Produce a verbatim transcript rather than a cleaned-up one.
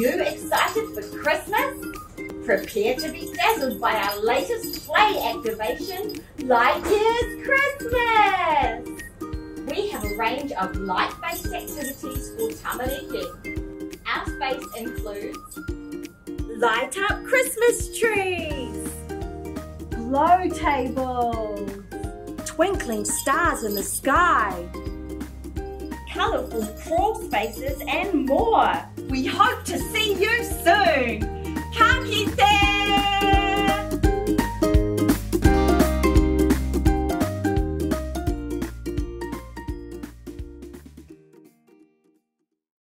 you excited for Christmas? Prepare to be dazzled by our latest play activation, Light Year's Christmas! We have a range of light-based activities for tamariki. Our space includes light up Christmas trees, glow tables, twinkling stars in the sky, colourful crawl spaces and more. We hope to see you soon!